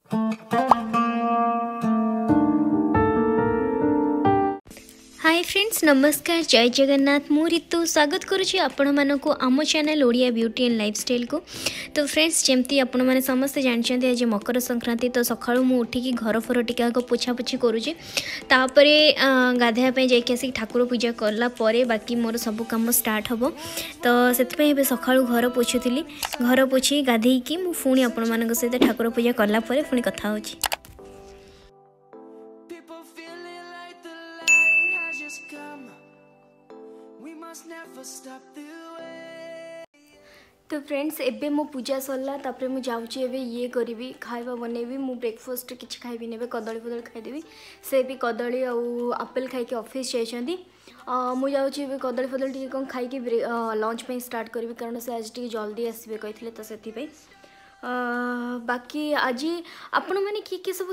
Hi friends, नमस्कार, जय जगन्नाथ। मु ऋतु स्वागत करुँची आपण मानक आम channel Odia beauty and lifestyle को। तो फ्रेंड्स, जमती आपण मैंने समस्ते जानते आज मकर संक्रांति। तो सकाळू मु उठिकी घर फर टिका पोछापोछी करुँची, गाधेवाई जाकि ठाकुर पूजा कला बाकी मोर सब कम स्टार्ट हम। तो से सकाळू घर पोछुली, घर पोछी गाधेकी मु पुणी आपण मान सहित ठाकुर पूजा कला पुणी कथा होची। तो फ्रेंड्स, एबे मो पूजा सरला, तापरे मु जाउची एबे ये करिवि, खाइबा बनेबी। मु ब्रेकफास्ट किछि खाइबि नेबे, कदली फदली खाइदेबी। से भी कदली आउ आपेल खाइके ऑफिस जाइछंती। मु जाउची एबे कदली फदली टिके कोन खाइके लंच पे स्टार्ट करिवि, कारण से आज टिके जल्दी आसीबे कहिथिले। तो सेति पे बाकी आज आपण मैंने कि सब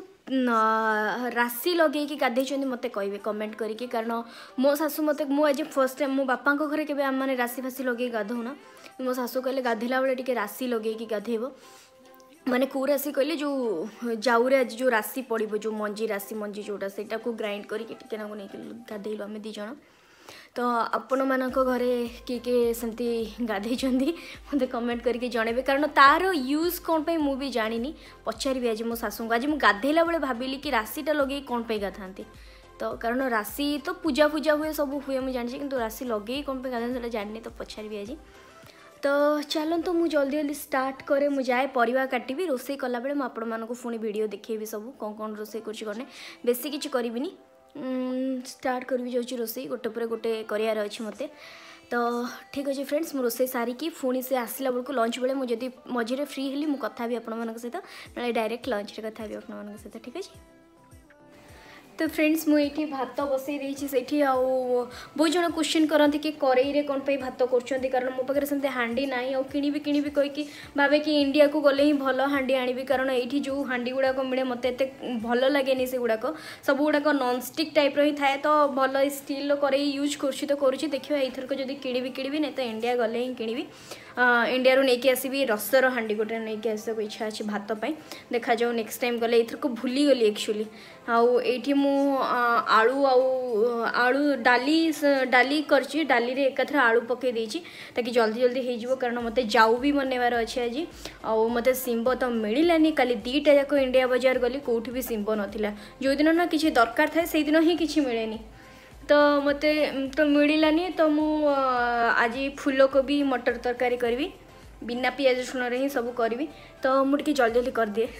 राशि लगे गाधे मत कहे कमेंट करके, कारण मो सासू मत आज फर्स्ट टाइम मो बापा घरे के मैंने राशि फाशी लगे गाधौना। मो सासू कहले गाधेला बेले टिके राशि लगे गाधेब, माने कौ राशि कहले जो जाऊरे आज जो राशि पड़ो, जो मंजी राशि मंजी जोटा से ग्राइंड करके गाधेलु आम दी जण। तो आपण मानक घरे किए सेमती गाधे मत कमेंट करके जनइबे, कारण तार यूज कौन पे मु भी जानी। पचारि आज मो सासू को, आज मुझे गाधेला बेले भाविली कि राशिटा लगे कौन पे गाधाती। तो कारण राशि तो पूजा पूजा हुए सब हुए मुझे जानी, किंतु राशि लगे कौन पे गाधा जानी। तो पचारि आज। तो चलो तो मुझे जल्दी जल्दी स्टार्ट करे, मुझे जाए परिवा काटिबी। रोसे कला बेले मु आपण मानक पुणी वीडियो देखिए सब कौन कौन रोसे कर बेसी किसी करिबिनी। स्टार्ट करी जाऊँ रोसे गोटे पर गोटे करार अच्छे मत। तो ठीक अच्छे फ्रेंड्स, मु रोसे सारिकी पुणी से आसला बेलू लंच बेले मुझे मझे फ्री हेली मु कथा भी आपण सहित, ना डायरेक्ट लंच रे कथा भी आपण सहित। ठीक अच्छे। तो फ्रेंड्स, मुझे भात बसई देती से बहुत जन क्वेश्चन करती कि करेई कौन पे भात कर, कारण मो पाखे सेमती हांडी ना आ किणी कहीकि भावे कि इंडिया को गले ही भल हांडी आनी, कारण ये जो हांडी गुड़ाक मिले मत एत भल लगे से गुड़ाक सब गुड़ाक नॉनस्टिक टाइप रही थाए। तो भल स्टील करे यूज कर तो करुँच। देखिए एथरक जब किणी नहीं तो इंडिया गले ही किणी। इंडिया रू नहीं आसबि रसर हांडी गोटे नहीं आसक इच्छा अच्छी भात पाई। देखा जाओ नेक्स्ट टाइम गले एथरक भूली गली एक्चुअली। आठी मु आलू आलू डाली करची, डाली रे एकाथरे आलू पकई देछि ताकि जल्दी जल्दी हो, कारण मते जाऊ भी बनवार अच्छे आज। आउ मते सिंब तो मिलानी, काली दीटा जाक इंडिया बाजार गली कौटी भी सिंब नाला। जो दिन ना किसी दरकार थाए से दिन ही किसी मिलेनी, तो मते तो मिलानी। तो मु आज फूलकोबी मटर तरकारी करी, बिना पियाज रसुण ही सब करी। तो मुझे जल्दी जल्दी कर दिए।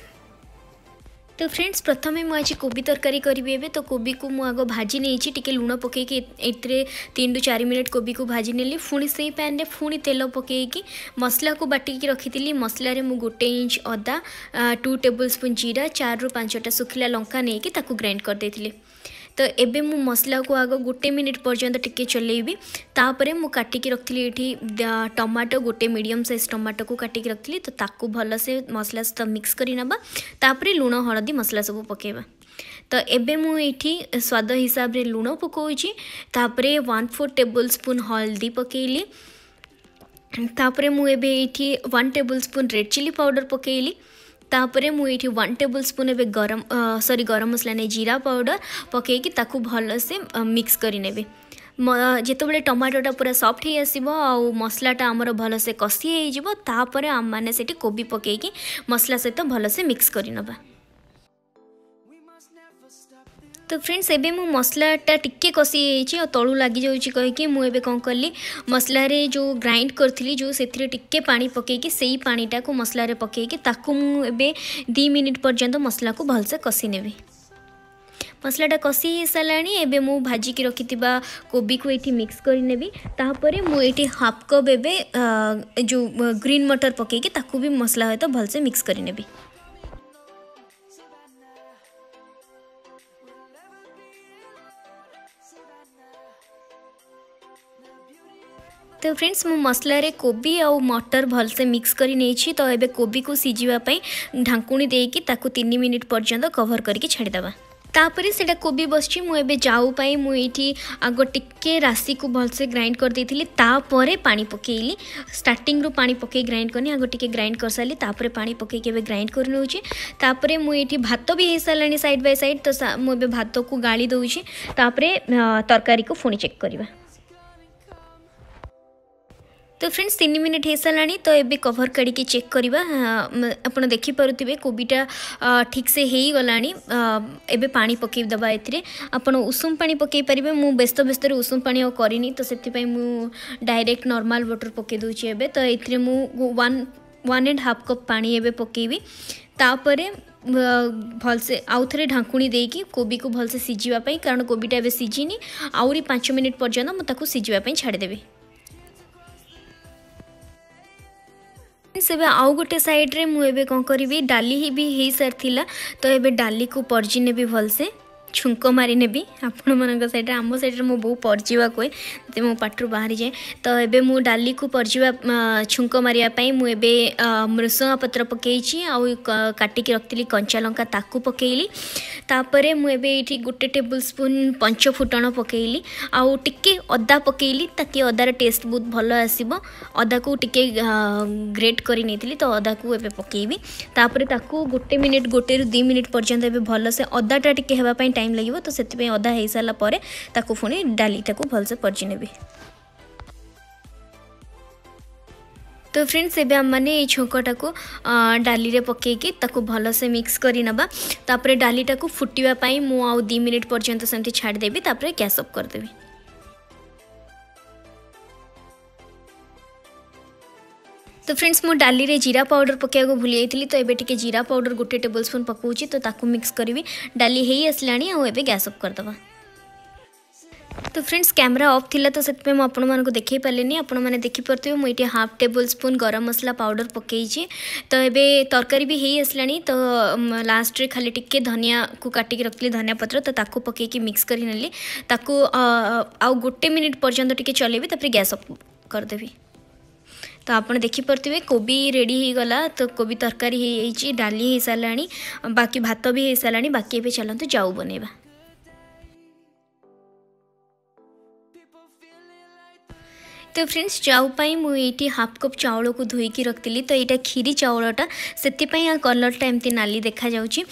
तो फ्रेंड्स, प्रथम मुझे आज कोबी तरकारी करी। तो कोबी को मुझ आग भाजी नहीं टी लुण पकईकि 3 ରୁ 4 मिनट कोबी को भाजी नेली। पुणी से पैन रे पुणी तेल पकईकि मसला को बाटिकी रखी। मसला रे मु 1 इंच अदा, 2 टेबल स्पून जीरा, 4 ରୁ 5ଟା सुखिला लंका नहीं कि ग्राइंड कर देथिले। तो एबे मु मसला को आग 1 मिनिट पर्यंत टिके चलेबी। तापरे मु काटिकी रखली एठी टमाटो, 1 मीडियम साइज टमाटो को काटिकी रखली। तो ताकू भल से मसला सहित मिक्स करी नबा। तापरे लुण हळदी मसला सब पकेबा। तो एबे मु एठी स्वाद हिसाब रे लुण पकोउची। तापरे 1/4 टेबल स्पून हल्दी पकेइली। तापरे मु एबे एठी 1 tablespoon red chilli powder पकेइली। तापरे मुझे 1 टेबल स्पून ए गरम मसला नहीं जीरा पाउडर पकईकि ताकू भल से मिक्स करने। जिते टमाटोटा पूरा सॉफ्ट ही आसो आ मसलाटा आमर भल से कषि होपर आम मैंने से कोबी पकईकि मसला सहित भल से मिक्स करनबा। तो फ्रेंड्स, एबे मु मसलाटा टिके कषि तलू लगी जाऊँगी कहीकि मुझे कौन कली मसला रे जो ग्राइंड करी जो से टिके पानी पकईकि से पानीटा को मसला रे पकईकि ताकू मुझे 2 मिनिट पर्यंत मसला को भलसे कषि नेबी। मसलाटा कषि हो सारा एबे मु भाजिकी रखि कोबी को ये मिक्स करनेबी। तापर मुझे हाफ कप एबे जो ग्रीन मटर पकईकि ताकू भी मसला सहित भलसे मिक्स करनेबी। तो फ्रेंड्स, मु मसला रे कोबी आ मटर भल से मिक्स करी नहीं। तो एबे कोबी को सीझीबा पई ढांकुणी देकी ताकू 3 मिनिट पर्यंत कवर करके छाड़ीदेबा। तापर से कोबी बस मुझे जाऊ मुझे आग टिके राशि को भलसे ग्राइंड कर देती तापर पानी पकेली स्टार्टिंग रू पानी पकई ग्राइंड करनी आग टिके ग्राइंड कर सारी तापर पानी पकईक ग्राइंड कर नौचे तापर मुझे भात भी हो सारे साइड बाय साइड तो मुझे भात को गाड़ी दूची तापर तरकारी को पुणी चेक करवा। तो फ्रेंड्स 3 मिनट हो सारा तो ये कवर काढ़ी चेक करवा आप देखिपे कोबीटा ठीक से हो गला एबे पानी पकई दबा आपड़ उषुम पानी पकई पारे मु व्यस्त व्यस्त उषुम पानी करनी तो से डायरेक्ट नॉर्मल वाटर पकई दूची एबे तो ये मु 1.5 कप पानी एबे पकेबी तापर भलसे आउ थे ढाकुणी देकी कोबी को भलसे सिझापी कारण कोबीटा एबे सिझिनी आउरी 5 मिनट पर्यंत मुझे सिझापी छाड़देवी। से आउ गोटे साइड रे मुझे कौन करी डाली भी हो सारी तो ये डाली को परजी नेबी भलसे छुंक मारी नेबी आपण मान साइड आम साइड मो बो परजीवा कहे तो मो पाटू बाहरी जाए तो ये मु डाली को परजीवा छुंक मारियापाई मुझे मृसंगा पत्र पकई आउ काटिक रखी कंचा लंका ताकू पकईली तापर मुझे गोटे टेबल स्पून पंच फुटण पकईली आउ टिके अदा पकईली ताकि अदार टेस्ट बहुत भल आसब अदा को टिके ग्रेट कर नहीं तो अदा को एबे पकईबी तापर ताकू गोटे मिनिट 1 ରୁ 2 मिनिट पर्यंत एबे भलसे अदाटा टिके हेबापई टाइम लगे तो से अदा हो सारा पर ताकू पुणी डाली ताकू भलसे परजी नेबी। तो फ्रेंड्स एबे हम माने ये छोकटा को डाली रे पकेकी ताकू भलसे मिक्स करी नबा तापर डालीटा को फुटिवा पाई मु आउ 2 मिनिट पर्यंत सेमती छाड़ देबी तापर गैस ऑफ कर देबी। तो फ्रेंड्स मु डाली रे जीरा पाउडर पकेया को भूली जाइली तो एबे टिके जीरा पाउडर 1 टेबल स्पून पकाउची तो ताकू मिक्स करी डाली हेई आसलाणी आ एबे गैस ऑफ कर दबा। तो फ्रेंड्स कैमरा ऑफ थिला तो से आपण मान को देखई पालेनी आपण माने देखि परथिबे मु इटे 1/2 टेबल स्पून गरम मसला पाउडर पकेइची तो एबे तरकारी भी हेई आसलाणी तो लास्ट रे खाली टिके धनिया को काटी के रखली धनिया पत्र तो ताकू पके के मिक्स करी नेली ताकू आ 1 मिनिट पर्यंत टिके चलेबी तापर गैस ऑफ कर देबी। तो आप देखिपे कोबी रेडी हो गला तो कोबी तरकारी हो डाली हो सारा बाकी भात भी हो सारा बाकी ए चलते जाऊ बनैबा। तो फ्रेंड्स जाऊ पाई मुझे 1/2 कप चाउल को धोईकी रखी तो यहाँ खीरी चाउलटा से कलरटा एमती नाली देखा जाऊँगी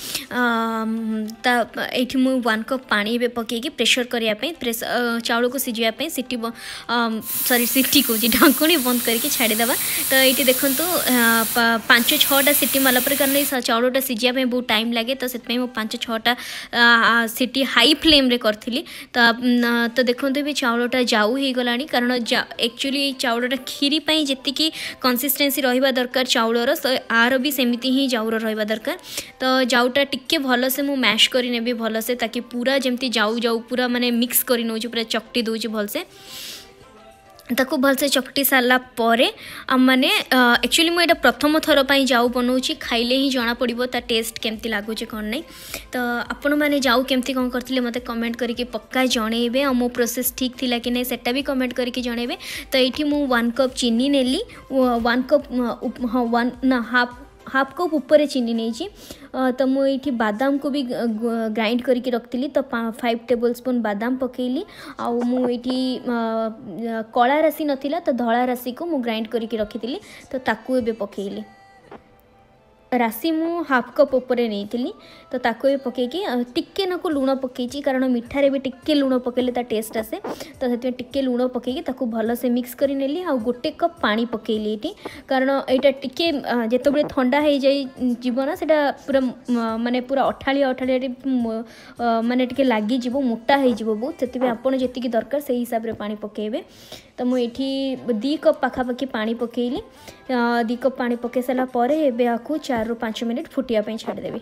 ये मुझे 1 कप पानी ए पकईकी प्रेशर करने चाउल को सिझापी सीटी सॉरी सीटी कौच ढाकुणी बंद करके छाड़ीदे तो ये देखु 5-6टा सीटी माला कारण चाउलटा सिझापी बहुत टाइम लगे तो से 5-6टा सीटी हाई फ्लेम रे करी तो देखो भी चाउलटा जाऊ हो गला कारण एक्चुअली चाउलटा खीरी पाई जेतिकी कंसिस्टेंसी रहिबा दरकार चाउलर आर भी सेमिति ही जाऊर रहिबा दरकार तो जाऊटा टिके भल से मु मैश करी नेबी भल से ताकि पूरा जेमती जाऊ जाऊ पूरा माने मिक्स करी नउची पूरा चकटी दोची भल से ताकू भलसे चकटी सारा पर आम मैंने एक्चुअली मुझे प्रथम थर पर जाऊ बनाऊँगी खाइले ही जना पड़ो ता टेस्ट केमती लगुच कौन नहीं तो आपण मैंने जाऊ केमती कौन करते मत कमेंट करके पक्का जनइबे और मो प्रोसेस ठीक थिला कि नहीं सेटा भी कमेंट करके जनइबे। तो ये मु 1 कप चीनी नेली 1 कप हाँ 1 ना हाफ कप ऊपर चीनी नहीं तो मुझे बादाम को भी ग्राइंड करके रखी तो 5 टेबल स्पून बादाम पकेली आउ मुझे कला राशि नथिला तो धला राशि को मु ग्राइंड करके रखी तो ताकू एबे पकेली राशि मु 1/2 कप ऊपर नहीं तो ताको पकईकी टिके नाको लुण पकई कारण मिठारे भी टिके लुण पकेले ता टेस्ट आसे तो से टिके लुण पकईकी ताको भल से मिक्स कर नेली आ 1 कप पानी पकेली ये कारण यहाँ टिके जिते ठंडा हो जाए जीवना से पूरा माने पूरा अठालिया अठालिया माने टिके लागी जीवो मोटा हो जीवो बहुत से आपन जी दरकार से हिसाब रे पानी पकेबे। तो मुझे 2 कप पाखापाखि पानी पकेली 2 कप पानी पकई सारा पर एबे आकु 4 ରୁ 5 मिनट फुटिया पे छाड़देवी।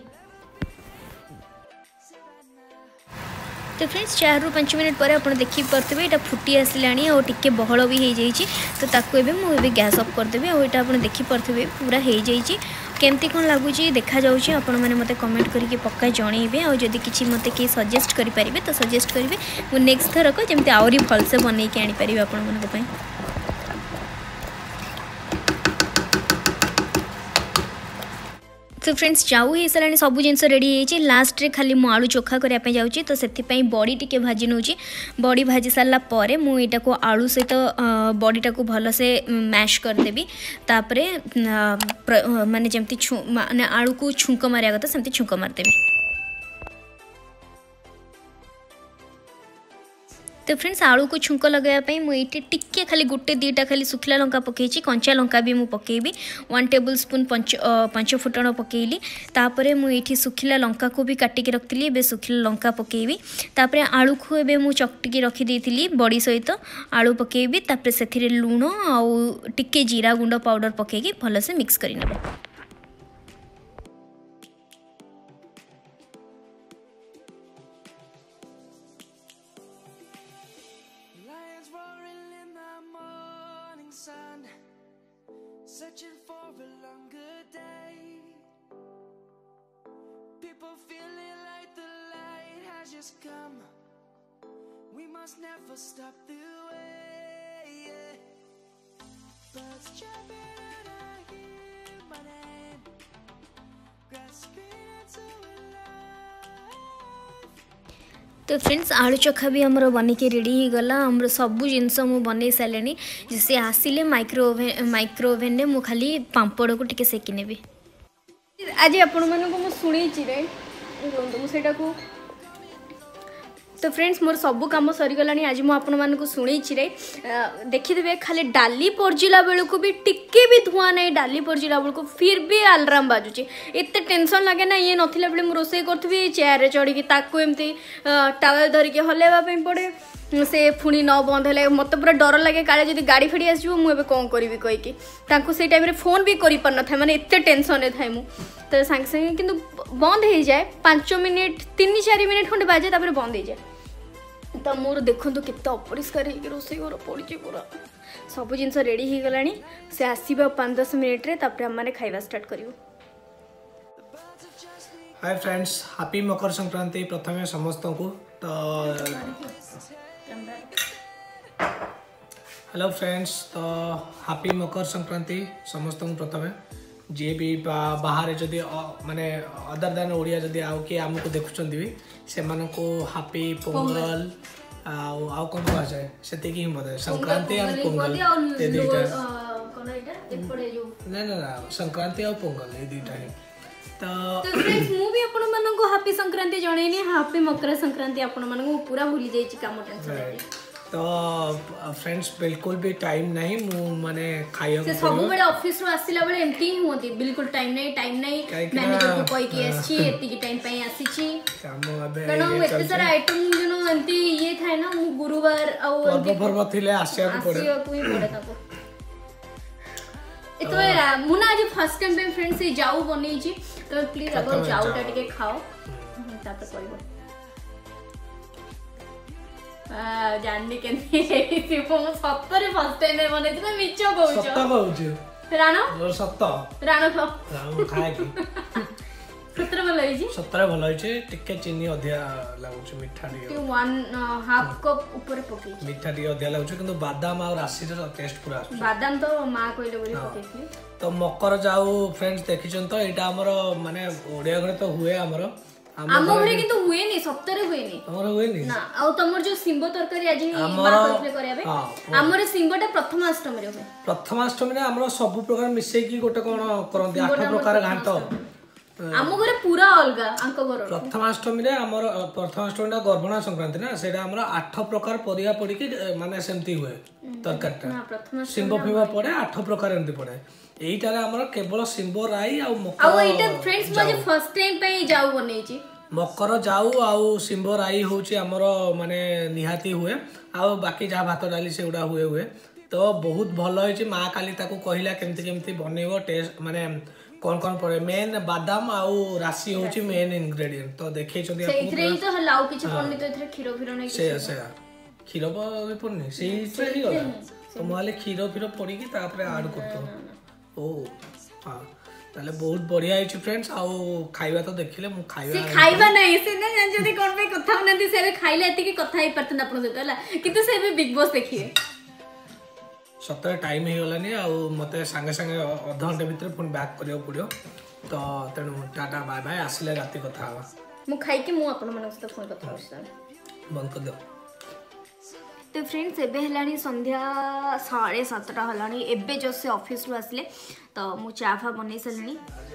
तो फ्रेंड्स 4 ରୁ 5 मिनट पर आप देखिपे यहाँ फुटी आसला और टिके बहल भी हो जाइए तो ताकू मुझे गैस ऑफ करदेवी और यहाँ आप देखिपे पूरा हो जाइए केमती कौन लगुच देखा जाऊँगी आपण मैंने मत कमेंट करके पक्का जनइबे और जदि किसी मत किए सजेस्ट करेंगे तो सजेस्ट करेंगे मुझे नेक्स्ट थरक जमी आहरी भलसे बनईकी आनीपारि आपण मानी। तो फ्रेंड्स जाऊ हो सारा सब जिन रेडी हो लास्ट रे खाली मु आलू चोखा करने जाऊँगी तो से बड़ी टी भाजी नौ बड़ी भाजी सारापर मुझा को आलू सहित बड़ीटा को भलसे मैश करदेवी तापर माने जमती माने आलू को छुंक मारिया कथा सेमती छुंक मारदेवी। तो फ्रेंड्स आलू को छुंक लगाइए मुझे टिके खाली गोटे दीटा खाली सुखला लंका पकई कंचा लंका भी मुझे पकेबी 1 टेबल स्पून पंच फुटण पकेली तापर मुझे सुखिला लंका को भी काटिकी रखी ए सुखिला लंका पकेबी तापर आलू को ए चकटिकी रखी बड़ी सहित आलू पकेबी तापर से लुण आउ टिके जीरा गुंड पाउडर पकेकी भलसे मिक्स करने। Searching for a longer day. People feeling like the light has just come. We must never stop the way. Yeah. Birds chirping and I hear my name. Grasping into life. तो friends आलू चोखा भी हमर बनिके ready हो गला हमर सब जिनस मु बनै सारे जैसे आसिले माइक्रोवेन ने मु खाली पांपड़ को टिके सेकी नेबी। आज आपण मन को मु सुनै छि रे मु सेटा को तो फ्रेंड्स मोर सब कम सरीगलानी आज मुझे आपण मानक शुणी रे देखिदे खाली डाली पर्जिला बेलू को भी टिके भी धुआं नहीं डाली पर्जिला बेलू फिर भी अलार्म बाजुची एत टेंशन लगे ना ये नथिला बेले मु रोसे करथबी चेयर रे चढ़ी ताको एमती टावल धरिके हलेबा पे पड़े से पुणी न बंद है मत पूरा डर लगे काले जब गाड़ी फेड़ी आसो मुझे कौन करी कहीकि से टाइम फोन भी कर पार न माने एत टेंशन थाए मु तो सांगे सांगे किंतु बंद हो जाए 5 मिनिट 3-4 मिनिट खंडे बाजे तापर बंद हो जाए तो मोर देखो तो केते अपरिष्कार रोसे घर पड़ी पूरा सब जिन रेडी हो गला से आसवा 5-10 मिनिट रे तापर हम खाइबा स्टार्ट करियो। Hi friends happy Makar Sankranti प्रथमे समस्त को तो हेलो फ्रेंड्स तो हैप्पी मकर संक्रांति समस्त को प्रथमे जी भी बाहर जदि माने अदर देन ओडिया जदि आउ कि आमको देखुचंदी भी से माने को हैप्पी पोंगल आउ कौन कहा जाए सेते की हिम्मत है संक्रांति और पोंगल ये दुईटा कोन एटा एपड़े जो ना संक्रांति और पोंगल ये दुईटा है तो फ्रेंड्स मु भी आपण मन को हैप्पी संक्रांति जणैनी हैप्पी मकर संक्रांति आपण मन को पूरा भूली जाई छि काम टेंशन तो फ्रेंड्स बिल्कुल भी टाइम नहीं मु माने खाइयो से सब बेले ऑफिस रो आसिला बेले एमती ही होती बिल्कुल टाइम नहीं मैनेजर को कोई के आसी एती की टाइम पई आसी छि काम अबे कनो एते सारा आइटम जनो एमती ये थाए ना मु गुरुवार आ पर्व थिले आसिया को पड़े ही पड़े ताको एतो मुना आज फर्स्ट टाइम पे फ्रेंड्स से जाऊ बनै छि तो प्लीज अगर जाऊटा टिके खाओ तापर करबो जाननी के सत्तर फर्स्ट टाइम बने थी मिच कहूछ सत्ता कहूछ राणो मोर सत्ता राणो खा राणो खाए की सत्तर भल होई सत्तर भल होई टिके चीनी अधिया लागुछ मिठा दी 1/2 कप ऊपर पके मिठा दी अधिया लागुछ किंतु बादाम और राशि रो टेस्ट पूरा आछ बादाम तो मां कहले बोली पकेथि तो मकर जाऊ फ्रेंड्स देखिछन तो एटा हमर माने ओडिया घरे तो हुए हमर आम घरे किंतु हुए नहीं सप्ताह हुए नहीं हमर हुए नहीं ना आ तमर जो सिंबो तरकारी आज मां कहले करयाबे हमर सिंबोटा प्रथमाष्टमी रे हुए प्रथमाष्टमी रे हमर सब प्रकार मिसै की गोटे कोन करंती 8 प्रकार घांट आम घरे पूरा अलगा अंक घर प्रथमाष्टमी रे हमर प्रथमाष्टमीटा गर्भणा संक्रांति ना सेटा हमर 8 प्रकार परिया पड़ी की माने सेमती हुए तरकारीटा सिंबो फिबो पड़े 8 प्रकार एमती पड़े एइटारे हमर केवल सिंबो राई आ मकर आ एइटा फ्रेंड्स मजे फर्स्ट टाइम पे जाऊ बनै छी मकर जाऊ आउ सिंबो राई होची हमर माने निहाती हुए आ बाकी जा भात डाली से उडा हुए तो बहुत भल होई छी मां काली ताको कहिला केमती बनेबो टेस्ट माने कौन पड़े मेन बादाम आउ राशि होची मेन इंग्रेडिएंट तो देखै छथि से इथरे तो हलाउ किछ पन्नी तो इथरे खीरो फिरो नै से खीरो पन्नी से इथरे ही गला तो माले खीरो फिरो पड़ी की तापरे ऐड करतो ओ हां ताले बहुत बढ़िया है फ्रेंड्स आउ खाइबा तो देखिले मु खाइबा नहीं से ना जान जदी कोन पे कथा होनती से खाइले एति की कथा ही परतन आपन से हला किंतु से भी बिग बॉस देखिए सतरे टाइम हो गलानी मत सांगे सांगे अध घंटे भितर पुणी बैक करियो पड़ियो तो तेणु टाटा बाय बाय आसिले राति कथा हवा मु खाई कि मु आपण मन सहित फोन कथा बंद कर दो तो फ्रेंड्स एबे हलानी संध्या 7:30 हलानी एबे जो से ऑफिस रु आसले तो मु चा फा बनै सलनी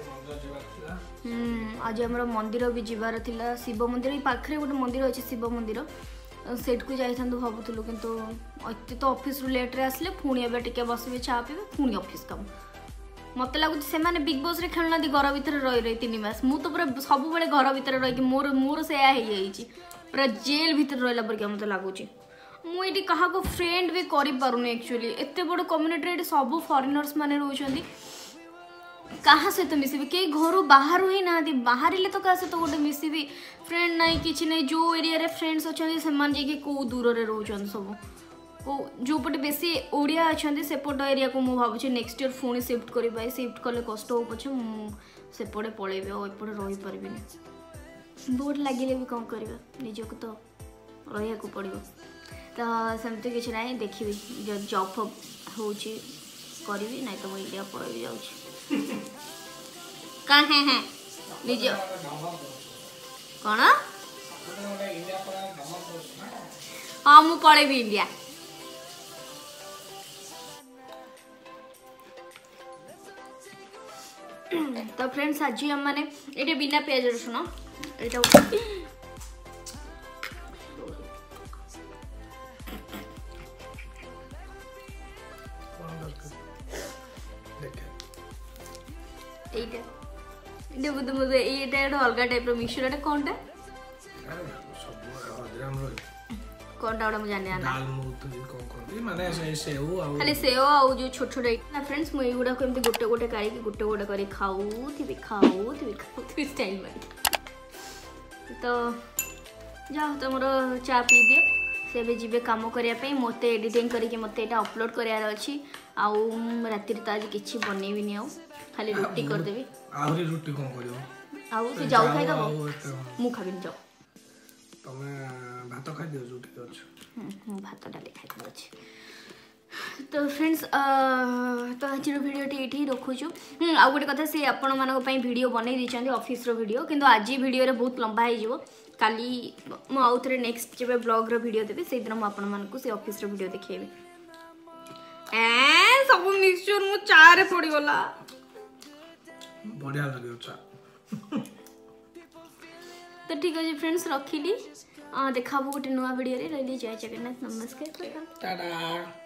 आज हमर मंदिर भी जीवार थिला शिव मंदिर पाखरे गोटे मंदिर अछि शिव मंदिर सेट को जाई थांदु भाबुतलु किंतु अति तो ऑफिस रु लेट रे आसले पुणी एबे टिके बसबे चा पीबे पुणी ऑफिस काम मत लागु से माने बिग बॉस रे खेलना दी घर भीतर रही रही 3 मास मु तो पूरा सब बेले घर भीतर रही कि मोर से आ हे जाईची पूरा जेल भीतर रहला पर के मते लागु छी मु एटी कहा को फ्रेंड भी करि पारुनी एक्चुअली एते बड़ कम्युनिटी रे सब फॉरेनर्स माने रहउछंदी कहाँ सहित तो मिसबी कई घर बाहर ही ना बाहर तो क्या सहित गोटे मिसबी फ्रेंड ना कि ना जो एरिया रे फ्रेंड्स अच्छा से कौ दूर रे रोचन सब जो पटे बेसी ओडिया अच्छा सेपट एरिया को मुझे भावुँ नेक्स्ट ईयर पुणी शिफ्ट करवा शिफ्ट कले कष्ट हो पछे सेपटे पलैबी आउपटे रही पारि बोर लगे भी कौन करवा निजक तो रहा पड़ो तो सेमती किसी ना देखी जॉब फब हो करी ना तो इंडिया पलैबी जाऊँ कहाँ है निज कौन हाँ मु पलैबी इंडिया तो फ्रेंड्स आज हम माने ये बिना प्याज रसुण अलग टाइप मिक्सचर कौन कौनटा गोटे मुझे खाली सेव आउ जो छोट छोट ना फ्रेंड्स मुझे गुड़ा को गोटे गोटे काढ़ी गोटे गोटे कर खाऊथी स्टाइल में तो जाओ तुम चा पी दियो से जी कम करने मत एडिटिंग करके मत अपलोड करार अच्छी आउ राति तो आज किसी बनैबी आउ खाली रुटी करदेवी रुटी कौन कर आउ से जाऊ खाईदब मु खाबिन जाऊ तमे भात खाई दियो जो ठीक अछि भात डाली खाई अछि तो फ्रेंड्स तो आज वीडियो ये रखुचु आ गोटे कथा से आपण मानक पई वीडियो बनै दिछन ऑफिस रो वीडियो किंतु आज वीडियो रे बहुत लंबा हो जिवो काली मु आउ थरे नेक्स्ट जेबे ब्लॉग रो वीडियो देबे से दिन मु आपण मानक से ऑफिस रो वीडियो देखैबे सब मिक्सचर मु चा रे पड़ी गला बढ़िया लगे चा तो ठीक है फ्रेंड्स रखिली देखा गोटे नुआ वीडियो रे रही जय जगन्नाथ नमस्कार टाटा।